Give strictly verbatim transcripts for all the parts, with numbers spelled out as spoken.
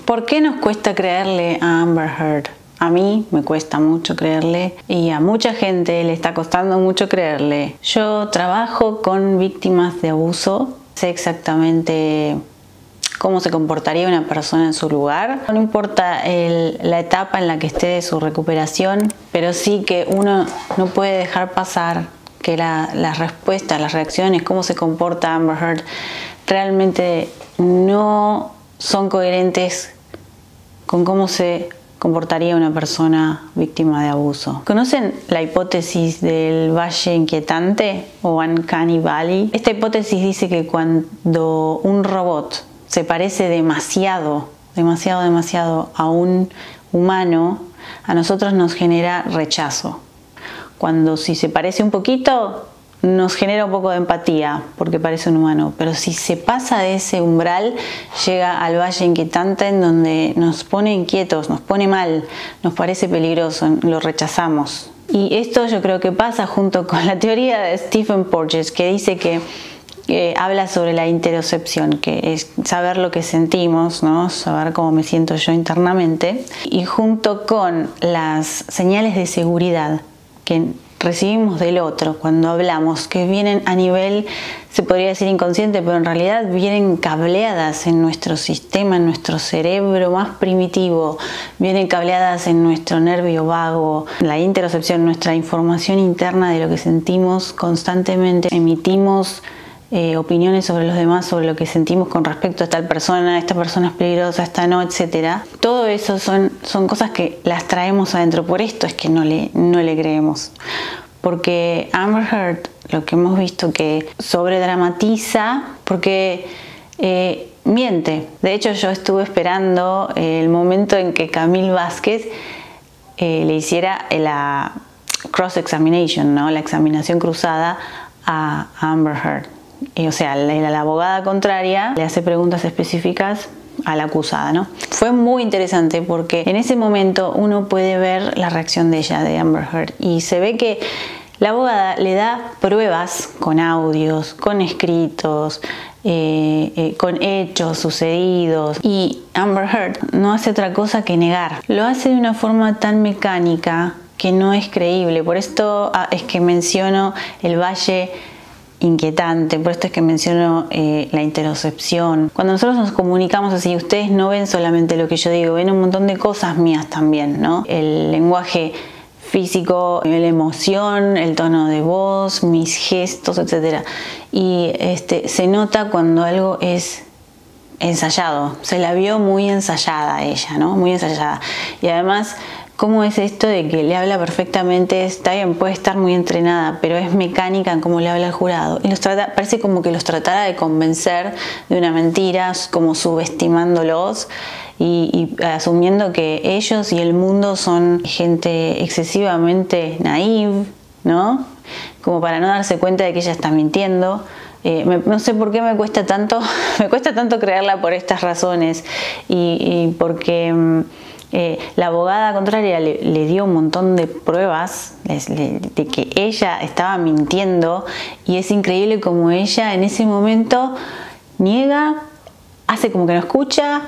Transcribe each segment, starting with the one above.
¿Por qué nos cuesta creerle a Amber Heard? A mí me cuesta mucho creerle y a mucha gente le está costando mucho creerle. Yo trabajo con víctimas de abuso, sé exactamente cómo se comportaría una persona en su lugar. No importa el, la etapa en la que esté de su recuperación, pero sí que uno no puede dejar pasar que la, las respuestas, las reacciones, cómo se comporta Amber Heard, realmente no son coherentes con cómo se comportaría una persona víctima de abuso. ¿Conocen la hipótesis del Valle Inquietante o Uncanny Valley? Esta hipótesis dice que cuando un robot se parece demasiado, demasiado, demasiado a un humano, a nosotros nos genera rechazo. Cuando si se parece un poquito, nos genera un poco de empatía porque parece un humano, pero si se pasa de ese umbral, llega al Valle Inquietante, en donde nos pone inquietos, nos pone mal, nos parece peligroso, lo rechazamos. Y esto yo creo que pasa junto con la teoría de Stephen Porges, que dice que Eh, habla sobre la interocepción, que es saber lo que sentimos, ¿no? Saber cómo me siento yo internamente, y junto con las señales de seguridad que recibimos del otro cuando hablamos, que vienen a nivel, se podría decir inconsciente, pero en realidad vienen cableadas en nuestro sistema, en nuestro cerebro más primitivo, vienen cableadas en nuestro nervio vago. La interocepción, nuestra información interna de lo que sentimos constantemente, emitimos Eh, opiniones sobre los demás, sobre lo que sentimos con respecto a tal persona, esta persona es peligrosa, esta no, etcétera. Todo eso son, son cosas que las traemos adentro, por esto es que no le, no le creemos. Porque Amber Heard, lo que hemos visto que sobredramatiza, porque eh, miente. De hecho, yo estuve esperando el momento en que Camille Vázquez eh, le hiciera la cross-examination, ¿no? La examinación cruzada a Amber Heard. Y, o sea, la, la abogada contraria le hace preguntas específicas a la acusada, ¿no? Fue muy interesante porque en ese momento uno puede ver la reacción de ella, de Amber Heard, y se ve que la abogada le da pruebas con audios, con escritos, eh, eh, con hechos sucedidos, y Amber Heard no hace otra cosa que negar. Lo hace de una forma tan mecánica que no es creíble. Por esto ah, es que menciono el Valle Inquietante, por esto es que menciono eh, la interocepción. Cuando nosotros nos comunicamos así, ustedes no ven solamente lo que yo digo, ven un montón de cosas mías también, ¿no? El lenguaje físico, la emoción, el tono de voz, mis gestos, etcétera. Y este, se nota cuando algo es ensayado. Se la vio muy ensayada ella, ¿no? Muy ensayada. Y además, ¿cómo es esto de que le habla perfectamente? Está bien, puede estar muy entrenada, pero es mecánica en cómo le habla al jurado. Y los trata, parece como que los tratara de convencer de una mentira, como subestimándolos y, y asumiendo que ellos y el mundo son gente excesivamente naive, ¿no? Como para no darse cuenta de que ella está mintiendo. Eh, me, no sé por qué me cuesta tanto, me cuesta tanto creerla por estas razones y, y porque Eh, la abogada contraria le, le dio un montón de pruebas les, le, de que ella estaba mintiendo, y es increíble como ella en ese momento niega, hace como que no escucha,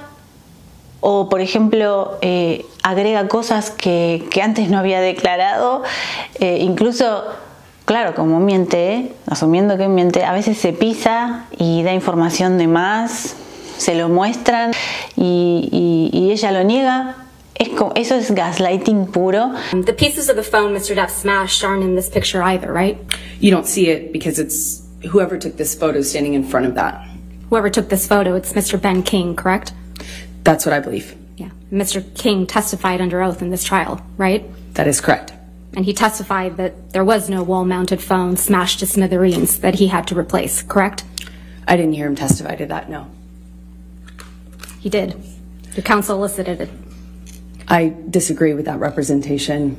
o por ejemplo eh, agrega cosas que, que antes no había declarado, eh, incluso, claro, como miente, asumiendo que miente, a veces se pisa y da información de más, se lo muestran y, y, y ella lo niega. Es como, eso es gaslighting puro. The pieces of the phone Mister Duff smashed aren't in this picture either, right? You don't see it because it's whoever took this photo standing in front of that. Whoever took this photo, it's Mister Ben King, correct? That's what I believe. Yeah. Mister King testified under oath in this trial, right? That is correct. And he testified that there was no wall-mounted phone smashed to smithereens that he had to replace, correct? I didn't hear him testify to that, no. He did. Your counsel elicited it. I disagree with that representation.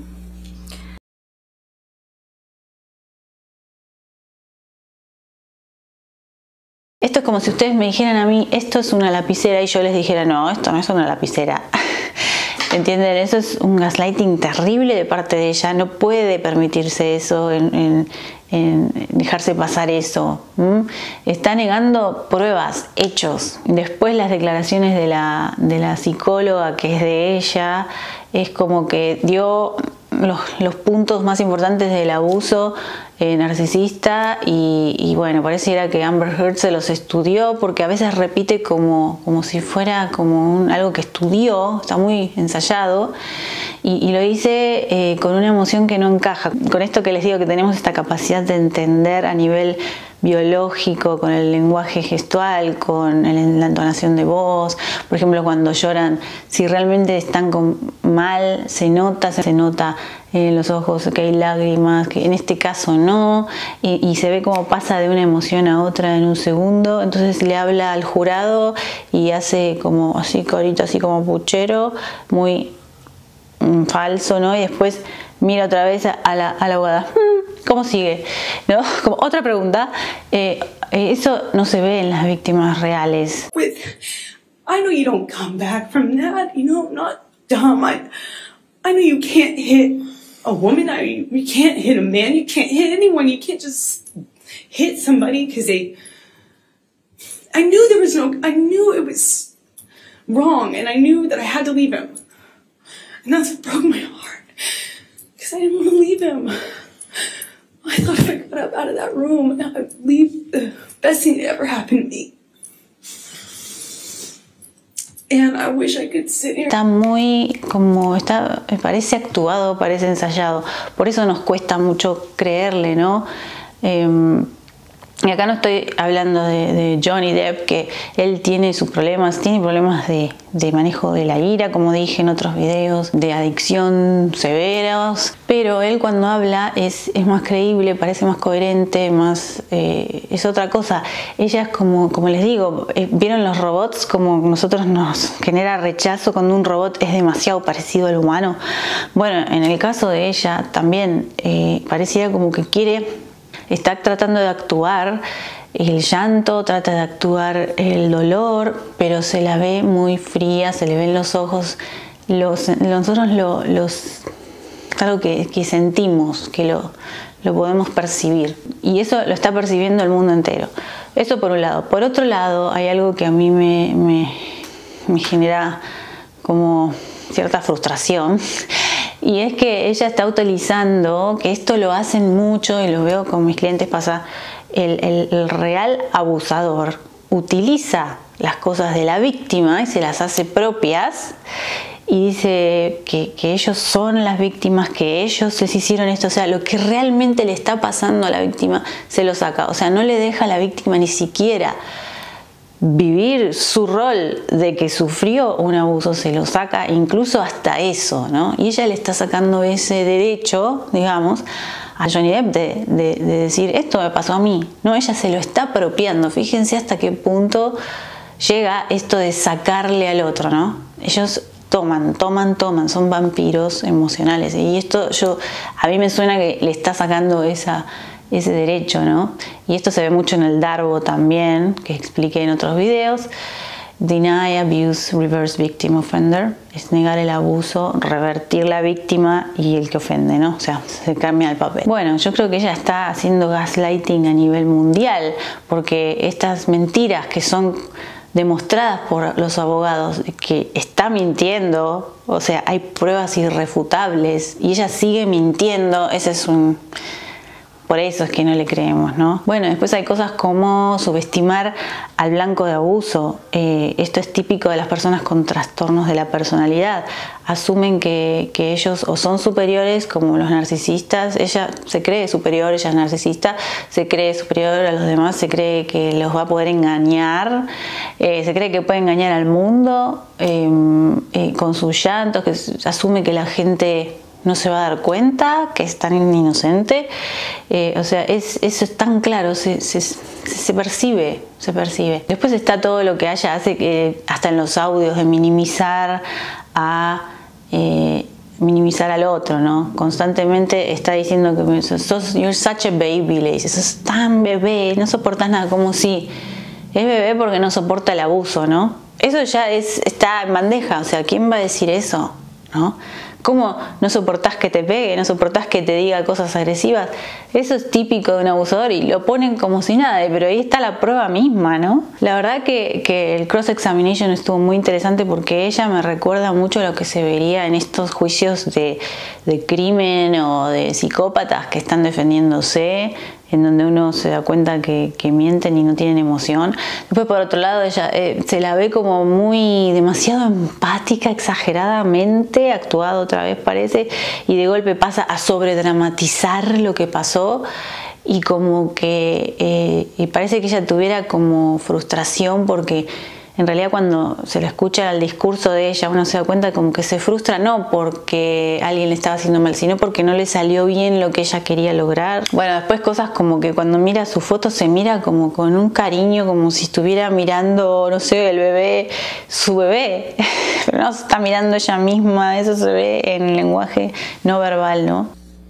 Esto es como si ustedes me dijeran a mí, esto es una lapicera, y yo les dijera, no, esto no es una lapicera. ¿Entienden? Eso es un gaslighting terrible de parte de ella. No puede permitirse eso, en, en, en dejarse pasar eso. ¿Mm? Está negando pruebas, hechos. Después las declaraciones de la, de la psicóloga, que es de ella, es como que dio los, los puntos más importantes del abuso eh, narcisista y, y bueno, pareciera que Amber Heard se los estudió, porque a veces repite como, como si fuera como un, algo que estudió, está muy ensayado y, y lo dice eh, con una emoción que no encaja. Con esto que les digo, que tenemos esta capacidad de entender a nivel biológico, con el lenguaje gestual, con el, la entonación de voz. Por ejemplo, cuando lloran, si realmente están con, mal, se nota, se nota en los ojos que hay lágrimas, que en este caso no, y, y se ve cómo pasa de una emoción a otra en un segundo. Entonces le habla al jurado y hace como así, corito, así como puchero, muy mm, falso, ¿no? Y después mira otra vez a la, a la abogada. ¿Cómo sigue? ¿No? Como otra pregunta. Eh, eso no se ve en las víctimas reales. With, I know you don't come back from that. You know, I'm not dumb. I, I know you can't hit a woman. I, you can't hit a man. You can't hit anyone. You can't just hit somebody because they... I knew there was no... I knew it was wrong, and I knew that I had to leave him. And that's what broke my heart. Because I didn't want to leave him. I thought if I got up out of that room, I'd leave the best thing that ever happened to me. And I wish I could sit here. Está muy, como está, parece actuado, parece ensayado. Por eso nos cuesta mucho creerle, ¿no? Eh, Y acá no estoy hablando de, de Johnny Depp, que él tiene sus problemas, tiene problemas de, de manejo de la ira, como dije en otros videos, de adicción severos, pero él cuando habla es, es más creíble, parece más coherente, más eh, es otra cosa. Ella es como, como les digo, eh, ¿vieron los robots? Como nosotros nos genera rechazo cuando un robot es demasiado parecido al humano. Bueno, en el caso de ella también eh, pareciera como que quiere... Está tratando de actuar el llanto, trata de actuar el dolor, pero se la ve muy fría, se le ven los ojos. Los, nosotros lo, los, algo que, que sentimos, que lo, lo podemos percibir. Y eso lo está percibiendo el mundo entero. Eso por un lado. Por otro lado, hay algo que a mí me, me, me genera como cierta frustración. Y es que ella está utilizando, que esto lo hacen mucho y lo veo con mis clientes pasa, el, el, el real abusador utiliza las cosas de la víctima y se las hace propias y dice que, que ellos son las víctimas, que ellos les hicieron esto, o sea, lo que realmente le está pasando a la víctima se lo saca, o sea, no le deja a la víctima ni siquiera vivir su rol de que sufrió un abuso, se lo saca incluso hasta eso, ¿no? Y ella le está sacando ese derecho, digamos, a Johnny Depp de, de, de decir, esto me pasó a mí, ¿no? Ella se lo está apropiando, fíjense hasta qué punto llega esto de sacarle al otro, ¿no? Ellos toman, toman, toman, son vampiros emocionales, y esto yo, a mí me suena que le está sacando esa... ese derecho, ¿no? Y esto se ve mucho en el Darbo también, que expliqué en otros videos. Deny abuse, reverse victim offender. Es negar el abuso, revertir la víctima y el que ofende, ¿no? O sea, se cambia el papel. Bueno, yo creo que ella está haciendo gaslighting a nivel mundial, porque estas mentiras que son demostradas por los abogados, que está mintiendo, o sea, hay pruebas irrefutables, y ella sigue mintiendo, ese es un... Por eso es que no le creemos, ¿no? Bueno, después hay cosas como subestimar al blanco de abuso. Eh, esto es típico de las personas con trastornos de la personalidad. Asumen que, que ellos o son superiores, como los narcisistas. Ella se cree superior, ella es narcisista, se cree superior a los demás, se cree que los va a poder engañar, eh, se cree que puede engañar al mundo eh, eh, con sus llantos, que asume que la gente... no se va a dar cuenta que es tan inocente, eh, o sea, es, eso es tan claro, se, se, se percibe, se percibe. Después está todo lo que ella hace, que hasta en los audios, de minimizar a eh, minimizar al otro, ¿no? Constantemente está diciendo que sos, you're such a baby, le dice, sos tan bebé, no soportas nada, como si es bebé porque no soporta el abuso, ¿no? Eso ya es, está en bandeja, o sea, ¿quién va a decir eso? ¿no? ¿Cómo no soportás que te pegue? ¿No soportás que te diga cosas agresivas? Eso es típico de un abusador y lo ponen como si nada, pero ahí está la prueba misma, ¿no? La verdad que, que el cross-examination estuvo muy interesante porque ella me recuerda mucho a lo que se vería en estos juicios de, de crimen o de psicópatas que están defendiéndose, en donde uno se da cuenta que, que mienten y no tienen emoción. Después, por otro lado, ella eh, se la ve como muy demasiado empática, exageradamente, actuado otra vez parece, y de golpe pasa a sobredramatizar lo que pasó y como que eh, y parece que ella tuviera como frustración porque en realidad cuando se le escucha el discurso de ella uno se da cuenta como que se frustra no porque alguien le estaba haciendo mal, sino porque no le salió bien lo que ella quería lograr. Bueno, después cosas como que cuando mira su foto se mira como con un cariño, como si estuviera mirando, no sé, el bebé, su bebé, pero no se está mirando ella misma, eso se ve en el lenguaje no verbal, ¿no?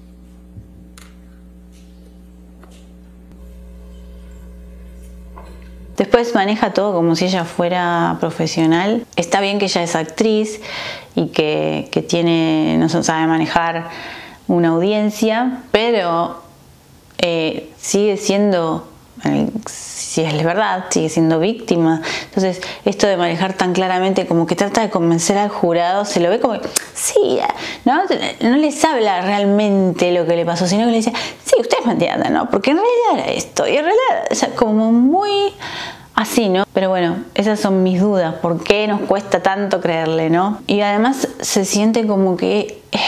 Después maneja todo como si ella fuera profesional. Está bien que ella es actriz y que, que tiene, no sabe manejar una audiencia, pero eh, sigue siendo, eh, si es verdad, sigue siendo víctima. Entonces, esto de manejar tan claramente como que trata de convencer al jurado, se lo ve como, sí, no, no les habla realmente lo que le pasó, sino que le dice, sí, ustedes me entienden, ¿no? Porque en realidad era esto, y en realidad, o sea, como muy así, ¿no? Pero bueno, esas son mis dudas, ¿por qué nos cuesta tanto creerle, no? Y además se siente como que eh,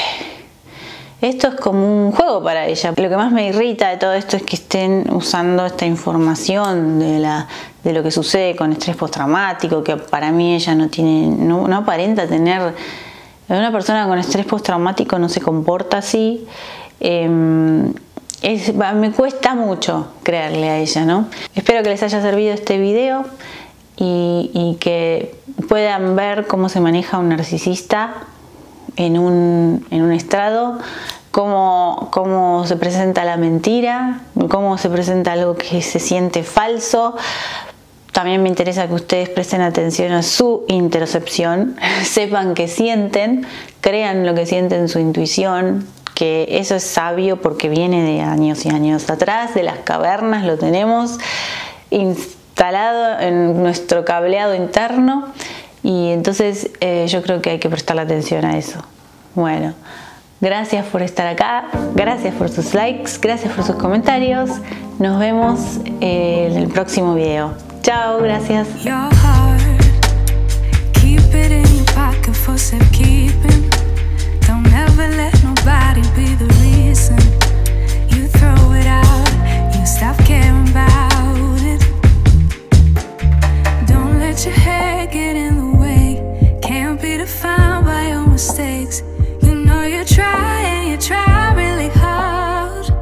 esto es como un juego para ella. Lo que más me irrita de todo esto es que estén usando esta información de, la, de lo que sucede con estrés postraumático, que para mí ella no tiene, no, no aparenta tener. Una persona con estrés postraumático no se comporta así. Eh, es, me cuesta mucho creerle a ella, ¿no? Espero que les haya servido este video y, y que puedan ver cómo se maneja un narcisista en un, en un estrado, cómo, cómo se presenta la mentira, cómo se presenta algo que se siente falso. También me interesa que ustedes presten atención a su interocepción, sepan qué sienten, crean lo que sienten, su intuición, que eso es sabio porque viene de años y años atrás, de las cavernas, lo tenemos instalado en nuestro cableado interno. Y entonces eh, yo creo que hay que prestarle atención a eso. Bueno, gracias por estar acá, gracias por sus likes, gracias por sus comentarios. Nos vemos eh, en el próximo video. Chao, gracias.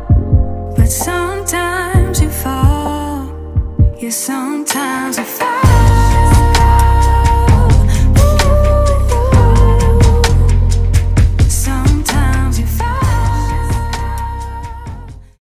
Sometimes I fall